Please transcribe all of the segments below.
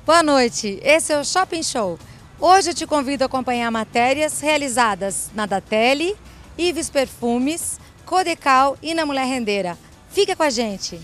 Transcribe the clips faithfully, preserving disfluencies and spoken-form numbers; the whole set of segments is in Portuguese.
Boa noite, esse é o Shopping Show. Hoje eu te convido a acompanhar matérias realizadas na Datelli, Ives Perfumes, Codecal e na Mulher Rendeira. Fica com a gente!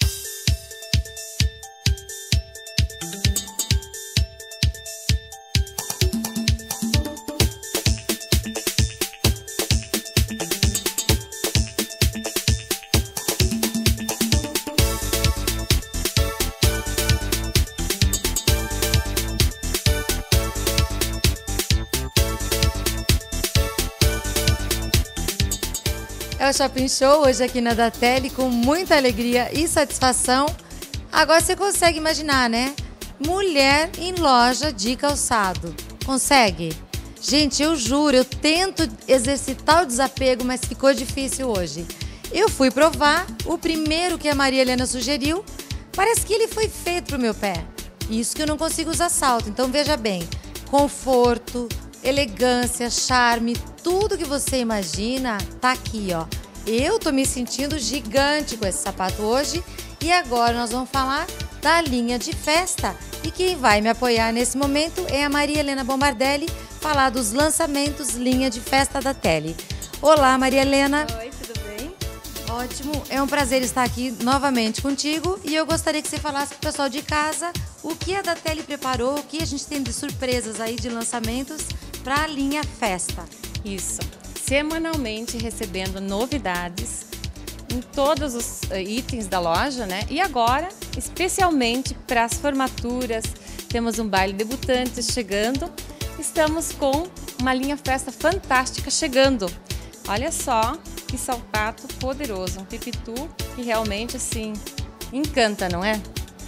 É o Shopping Show, hoje aqui na Datelli, com muita alegria e satisfação. Agora você consegue imaginar, né? Mulher em loja de calçado. Consegue? Gente, eu juro, eu tento exercitar o desapego, mas ficou difícil hoje. Eu fui provar o primeiro que a Maria Helena sugeriu. Parece que ele foi feito pro meu pé. Isso que eu não consigo usar salto. Então veja bem, conforto, elegância, charme, tudo que você imagina tá aqui, ó. Eu tô me sentindo gigante com esse sapato hoje e agora nós vamos falar da linha de festa. E quem vai me apoiar nesse momento é a Maria Helena Bombardelli, falar dos lançamentos linha de festa da Datelli. Olá, Maria Helena. Oi, tudo bem? Ótimo, é um prazer estar aqui novamente contigo e eu gostaria que você falasse pro pessoal de casa o que a Datelli preparou, o que a gente tem de surpresas aí de lançamentos para a linha festa. Isso, semanalmente recebendo novidades em todos os itens da loja, né? E agora, especialmente para as formaturas, temos um baile debutantes chegando, estamos com uma linha festa fantástica chegando. Olha só que sapato poderoso, um pipitu que realmente assim encanta, não é?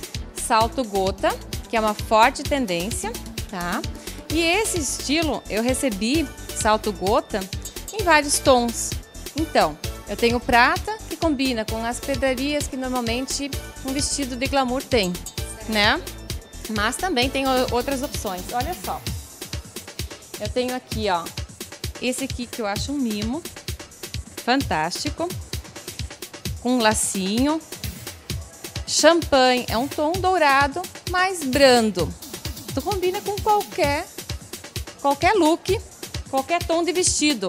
Salto gota, que é uma forte tendência, tá? E esse estilo eu recebi salto gota em vários tons. Então, eu tenho prata que combina com as pedrarias que normalmente um vestido de glamour tem, né? Mas também tem outras opções. Olha só. Eu tenho aqui, ó, esse aqui que eu acho um mimo, fantástico, com um lacinho. Champanhe, é um tom dourado, mais brando. Tu combina com qualquer qualquer look, qualquer tom de vestido.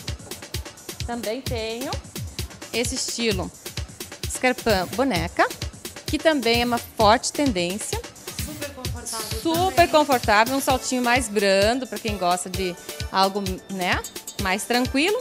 Também tenho esse estilo escarpão boneca, que também é uma forte tendência. Super confortável. Super também. confortável, um saltinho mais brando para quem gosta de algo, né, mais tranquilo.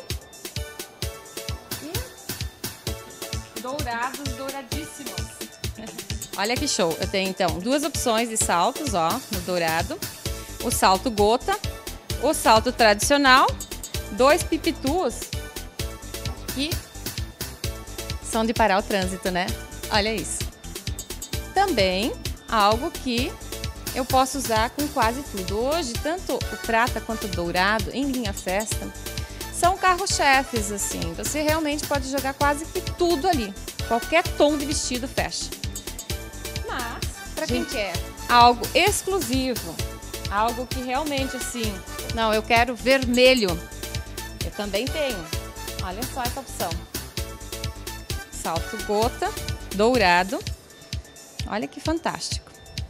E dourados, douradíssimos. Olha que show. Eu tenho então duas opções de saltos, ó, no dourado. O salto gota, o salto tradicional, dois pipitus que são de parar o trânsito, né? Olha isso. Também algo que eu posso usar com quase tudo. Hoje, tanto o prata quanto o dourado em linha festa são carro-chefes, assim. Você realmente pode jogar quase que tudo ali. Qualquer tom de vestido fecha. Mas, para quem quer algo exclusivo, algo que realmente assim, não, eu quero vermelho, eu também tenho. Olha só essa opção. Salto gota, dourado. Olha que fantástico.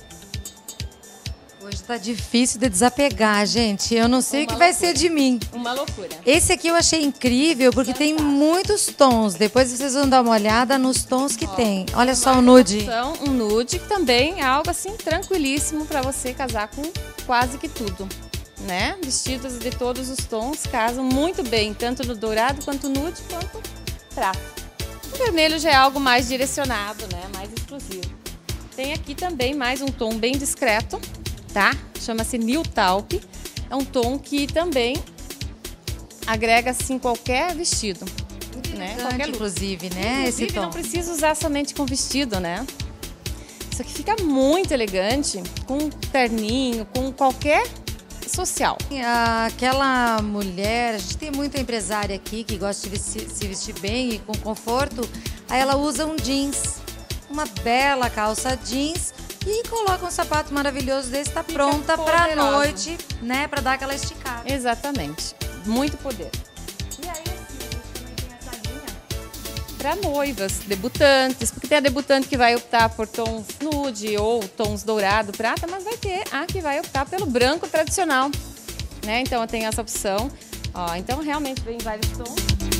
Hoje tá difícil de desapegar, gente. Eu não sei Uma o que vai loucura. ser de mim. Uma loucura. Esse aqui eu achei incrível porque tem muitos tons. Depois vocês vão dar uma olhada nos tons que Ó, tem. Olha só o nude. Opção, um nude que também é algo assim tranquilíssimo para você casar com quase que tudo, né? Vestidos de todos os tons casam muito bem, tanto no dourado quanto nude quanto prata. O vermelho já é algo mais direcionado, né? Mais exclusivo. Tem aqui também mais um tom bem discreto, tá? Chama-se New Taupe. É um tom que também agrega assim qualquer vestido, né? Qualquer look. Inclusive, né? Inclusive, esse tom. não precisa usar somente com vestido, né? Isso aqui fica muito elegante, com um terninho, com qualquer social. Aquela mulher, a gente tem muita empresária aqui que gosta de vestir, se vestir bem e com conforto, aí ela usa um jeans, uma bela calça jeans e coloca um sapato maravilhoso desse, tá Fica pronta pra poderosa. noite, né, pra dar aquela esticada. Exatamente, muito poder. E aí assim, a gente também tem essa linha para noivas, debutantes, porque tem a debutante que vai optar por tons nude ou tons dourado, prata, mas vai ter a que vai optar pelo branco tradicional, né? Então eu tenho essa opção. Ó, então realmente vem vários tons.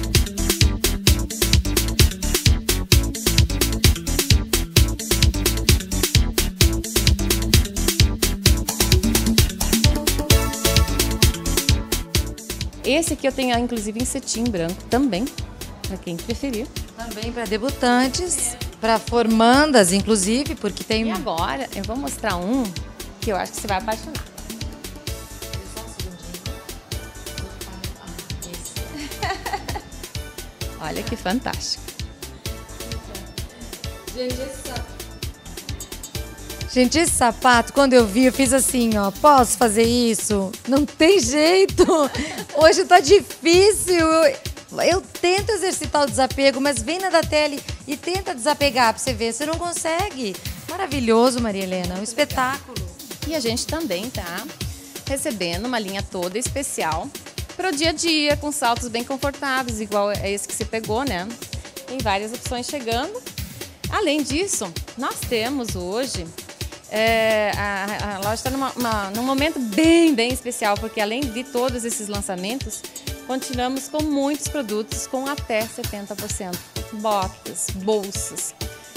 Esse aqui eu tenho, inclusive, em cetim branco também, para quem preferir. Também para debutantes, para formandas, inclusive, porque tem... E agora eu vou mostrar um que eu acho que você vai apaixonar. Olha que fantástico. Gente, esse sapato... Gente, esse sapato, quando eu vi, eu fiz assim, ó, posso fazer isso? Não tem jeito. Hoje tá difícil. Eu, eu tento exercitar o desapego, mas vem na Datelli e tenta desapegar pra você ver. Você não consegue. Maravilhoso, Maria Helena, um espetáculo. E a gente também tá recebendo uma linha toda especial para o dia a dia, com saltos bem confortáveis, igual é esse que você pegou, né? Tem várias opções chegando. Além disso, nós temos hoje... É, a, a loja está num momento bem, bem especial, porque além de todos esses lançamentos, continuamos com muitos produtos com até setenta por cento. Botas, bolsas,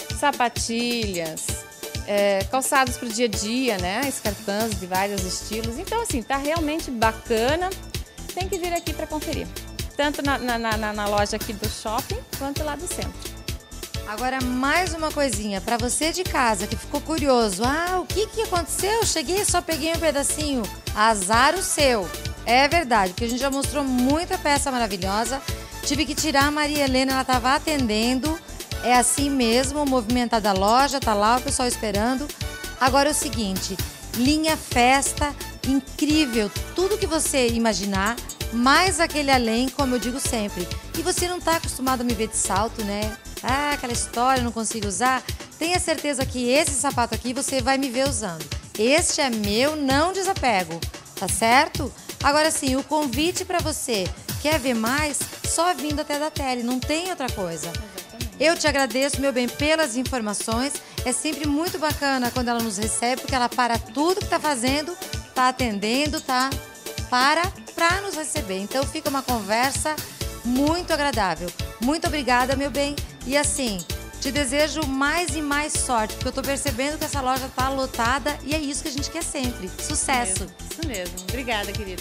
sapatilhas, é, calçados para o dia a dia, né? Escarpins de vários estilos. Então, assim, tá realmente bacana. Tem que vir aqui para conferir. Tanto na, na, na, na loja aqui do shopping, quanto lá do centro. Agora, mais uma coisinha, para você de casa que ficou curioso. Ah, o que que aconteceu? Cheguei e só peguei um pedacinho. Azar o seu. É verdade, porque a gente já mostrou muita peça maravilhosa. Tive que tirar a Maria Helena, ela estava atendendo. É assim mesmo, movimentada a loja, tá lá o pessoal esperando. Agora é o seguinte, linha festa, incrível, tudo que você imaginar, mais aquele além, como eu digo sempre. E você não está acostumado a me ver de salto, né? Ah, aquela história, não consigo usar. Tenha certeza que esse sapato aqui você vai me ver usando. Este é meu, não desapego, tá certo? Agora sim, o convite para você, quer ver mais? Só vindo até da Datelli, não tem outra coisa. Exatamente. Eu te agradeço, meu bem, pelas informações. É sempre muito bacana quando ela nos recebe, porque ela para tudo que tá fazendo, tá atendendo, tá? Para para nos receber. Então fica uma conversa muito agradável. Muito obrigada, meu bem. E assim, te desejo mais e mais sorte, porque eu tô percebendo que essa loja tá lotada e é isso que a gente quer sempre. Sucesso! Isso mesmo. Isso mesmo. Obrigada, querida.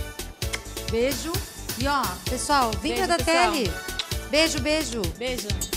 Beijo. E ó, pessoal, vem Beijo, pra Datelli. Beijo, beijo. Beijo.